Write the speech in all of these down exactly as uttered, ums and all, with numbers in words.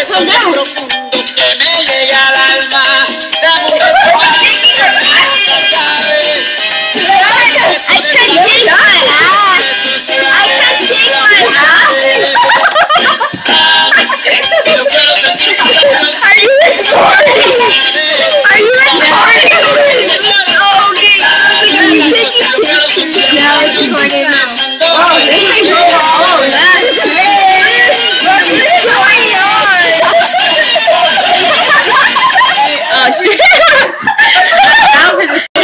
beso bien profundo que me llega al alma. Dame un beso más. I can't get it on. I can't shake my ass. Are you recording? Are you recording? Oh, okay. Now it's recording now. Oh, this is going on. That's great. What is going on? Oh, shit. Now for the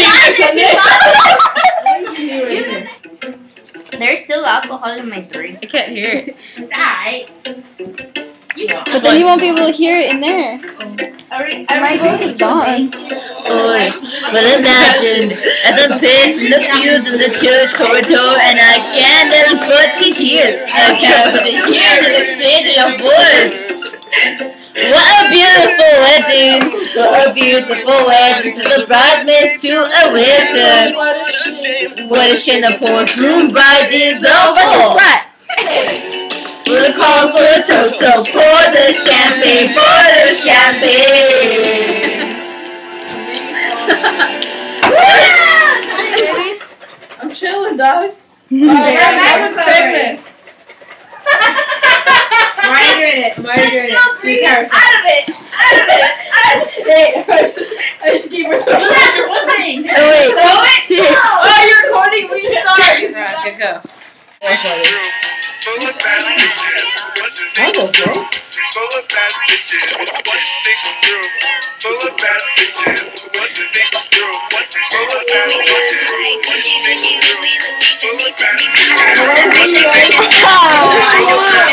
There's still alcohol in my drink. I can't hear it. Alright. But then you won't be able to hear it in there. My drink is gone. Boy, well imagine as a bitch in the pews in the church corridor and I can't let it put to hear. I can't put it here in the exchange of words. What a beautiful wedding! What a beautiful wedding to the bridesmaids to a wizard. What a shame the poor groom bride is over the flat. We'll call for the toast, so pour the champagne, pour the champagne. I'm chilling, dog. I'm doing it. I'm doing it. Out of it. Out of it. Out of it. I just, I just gave myself a thing. Oh wait. Throw it. Shit. Oh, you're recording. We start. Right, good go. I'll go, bro. Full of bad bitches. What you think I'm through? Full of bad bitches. What you think I'm through? Full of bad bitches. What you think I'm through? Full of bad bitches.